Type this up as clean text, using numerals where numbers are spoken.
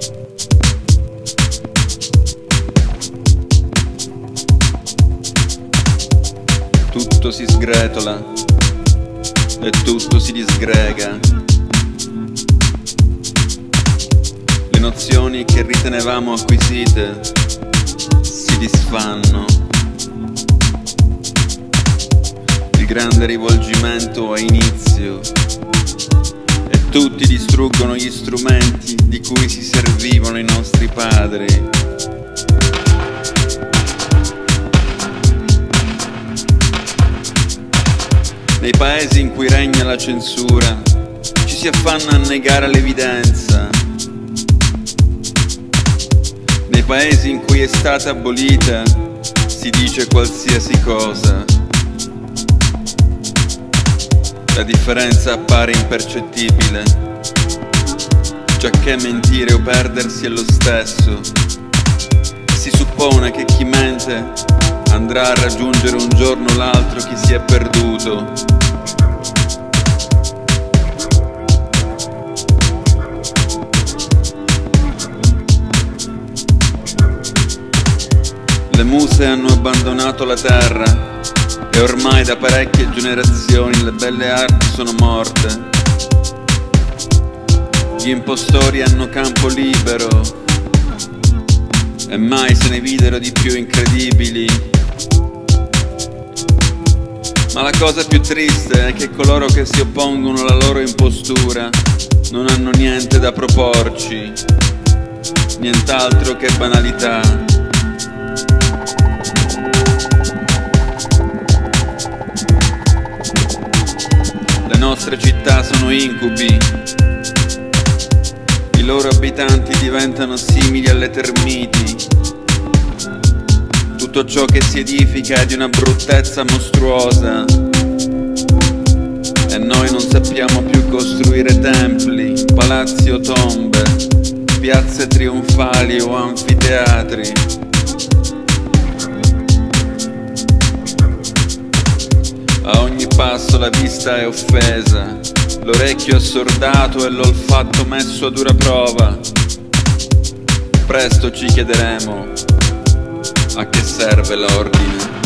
Tutto si sgretola e tutto si disgrega. Le nozioni che ritenevamo acquisite si disfanno. Il grande rivolgimento ha inizio e tutti distruggono gli strumenti di cui si servivano i nostri padri. Nei paesi in cui regna la censura ci si affanna a negare l'evidenza. Nei paesi in cui è stata abolita si dice qualsiasi cosa. La differenza appare impercettibile, giacché mentire o perdersi è lo stesso. Si suppone che chi mente andrà a raggiungere un giorno o l'altro chi si è perduto. Le muse hanno abbandonato la terra e ormai da parecchie generazioni le belle arti sono morte. Gli impostori hanno campo libero e mai se ne videro di più incredibili. Ma la cosa più triste è che coloro che si oppongono alla loro impostura non hanno niente da proporci, nient'altro che banalità. Le nostre città sono incubi, i loro abitanti diventano simili alle termiti. Tutto ciò che si edifica è di una bruttezza mostruosa e noi non sappiamo più costruire templi, palazzi o tombe, piazze trionfali o anfiteatri. A ogni passo la vista è offesa, l'orecchio assordato e l'olfatto messo a dura prova. Presto ci chiederemo a che serve l'ordine.